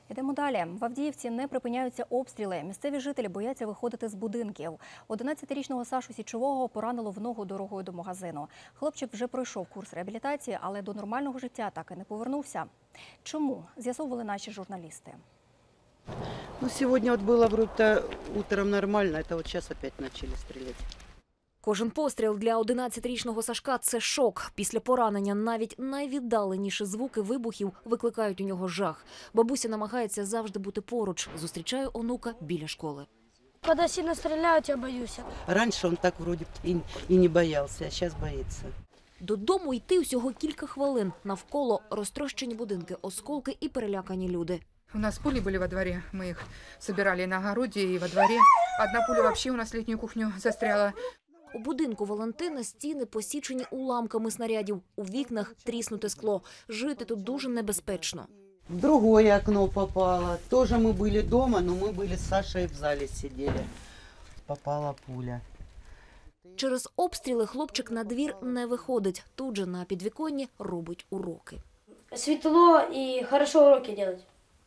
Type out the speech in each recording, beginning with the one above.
Йдемо далі. В Авдіївці не припиняються обстріли. Місцеві жителі бояться виходити з будинків. 11-річного Сашу Січового поранило в ногу дорогою до магазину. Хлопчик вже пройшов курс реабілітації, але до нормального життя так і не повернувся. Чому? З'ясовували наші журналісти. Сегодня было вроде утром нормально, это вот сейчас опять начали стрелять. Кожен постріл для 11-річного Сашка – це шок. Після поранення навіть найвіддаленіші звуки вибухів викликають у нього жах. Бабуся намагається завжди бути поруч. Зустрічає онука біля школи. Когда сильно стреляют, я боюсь. Раньше он так вроде и не боялся, а сейчас боится. Додому йти усього кілька хвилин. Навколо розтрощені будинки, осколки і перелякані люди. У нас пули были во дворе, мы их собирали на огороде и во дворе. Одна пуля вообще у нас в летнюю кухню застряла. У будинку Валентина стіни посічені уламками снарядів. У вікнах тріснуте скло. Жити тут дуже небезпечно. В другое окно попало. Тоже мы были дома, но мы были с Сашей в зале сидели. Попала пуля. Через обстріли хлопчик на двір не виходить. Тут же на підвіконні робить уроки. Светло и хорошо уроки делать.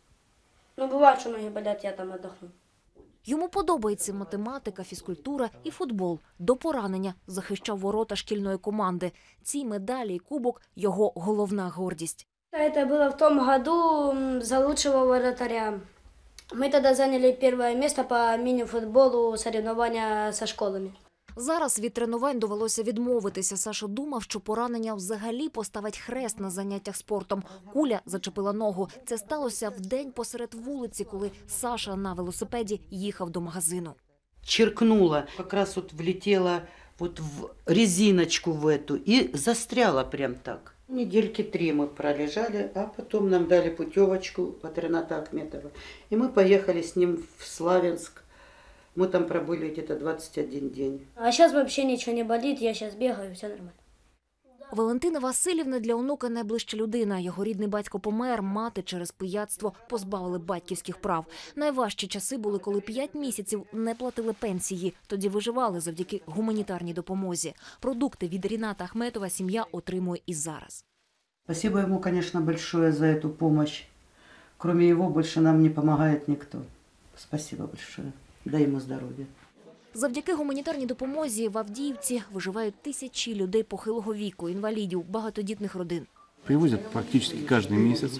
Ну, бывает, что ноги болят, я там отдохну. Йому подобається математика, фізкультура і футбол. До поранення захищав ворота шкільної команди. Ці медалі і кубок – його головна гордість. Это было в том году за лучшего вратаря. Мы тогда заняли первое место по мини-футболу соревнования со школами. Зараз від тренувань довелося відмовитися. Саша думав, що поранення взагалі поставить хрест на заняттях спортом. Куля зачепила ногу. Це сталося вдень посеред вулиці, коли Саша на велосипеді їхав до магазину. Черкнула, как раз вот влетела вот в резиночку в эту и застряла прям так. Недельки 3 мы пролежали, а потом нам дали путевочку от Рената Ахметова. И мы поехали с ним в Славянск. Мы там пробыли где-то 21 день. А сейчас вообще ничего не болит, я сейчас бегаю, все нормально. Валентина Васильівна для онука найближча людина. Його рідний батько помер, мати через пияцтво позбавили батьківських прав. Найважчі часи були, коли 5 місяців не платили пенсії. Тоді виживали завдяки гуманітарній допомозі. Продукти від Рената Ахметова сім'я отримує і зараз. Спасибо ему, конечно, большое за эту помощь. Кроме его больше нам не помогает никто. Спасибо большое. Дай ему здоров'я. Завдяки гуманітарній допомозі в Авдіївці виживають тисячі людей похилого віку, інвалідів, багатодітних родин. Привозят практически каждый месяц.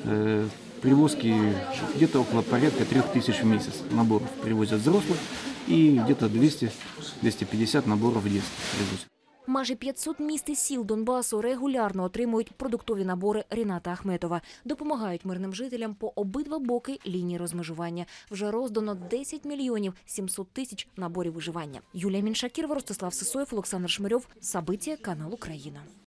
Привозки где-то около порядка 3000 в месяц наборов привозят взрослых и где-то 200-250 наборов детских привозят. Майже 500 міст і сіл Донбасу регулярно отримують продуктові набори Рената Ахметова. Допомагають мирним жителям по обидва боки лінії розмежування. Вже роздано 10 мільйонів 700 тисяч наборів виживання. Юлія Міншакірова, Ростислав Сисоєв, Олександр Шмирьов. Сабиття, канал Україна.